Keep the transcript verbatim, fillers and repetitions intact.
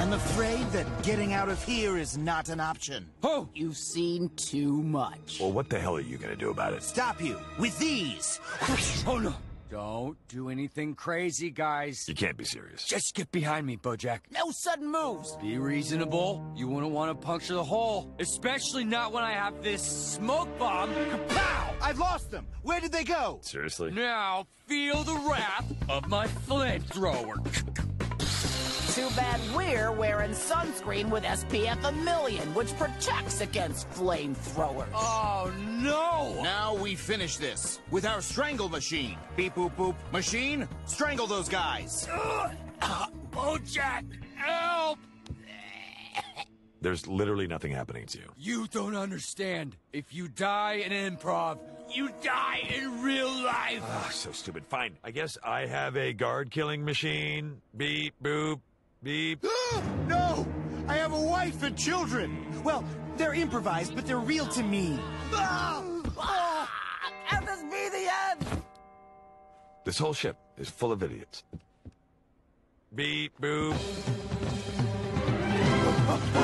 I'm afraid that getting out of here is not an option. Oh, you've seen too much. Well, what the hell are you gonna do about it? Stop you with these. Oh, no. Don't do anything crazy, guys. You can't be serious. Just get behind me, Bojack. No sudden moves. Be reasonable. You wouldn't want to puncture the hole. Especially not when I have this smoke bomb. Kapow! I've lost them. Where did they go? Seriously? Now, feel the wrath of my flamethrower. Too bad we're wearing sunscreen with S P F a million, which protects against flamethrowers. Oh, no! Now we finish this with our strangle machine. Beep boop boop. Machine, strangle those guys. Uh, Bojack, help! There's literally nothing happening to you. You don't understand. If you die in improv, you die in real life. Ah, so stupid. Fine. I guess I have a guard-killing machine. Beep, boop, beep. No! I have a wife and children. Well, they're improvised, but they're real to me. Ah! Ah! Can this be the end? This whole ship is full of idiots. Beep, boop.